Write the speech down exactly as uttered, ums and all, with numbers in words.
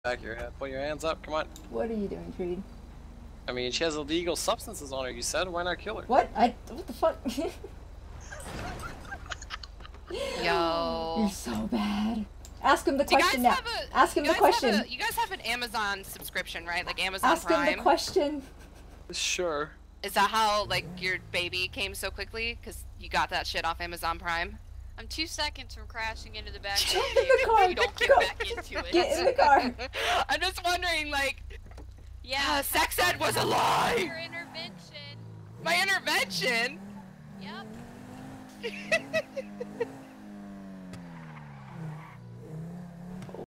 back of your head. Put your hands up, come on. What are you doing, Creed? I mean, she has illegal substances on her, you said. Why not kill her? What? I. What the fuck? Yo. You're so bad. Ask him the Do you question guys now. have a, Ask him you the guys question. have a- you guys have an Amazon subscription, right? Like Amazon Ask Prime. him the question. Sure. Is that how, like, your baby came so quickly? Because you got that shit off Amazon Prime? I'm two seconds from crashing into the back of Get the in the car. You don't get Go. back into it. Get in the car. I'm just wondering, like, Yeah. uh, sex ed was a lie! Your intervention. My intervention? Yep.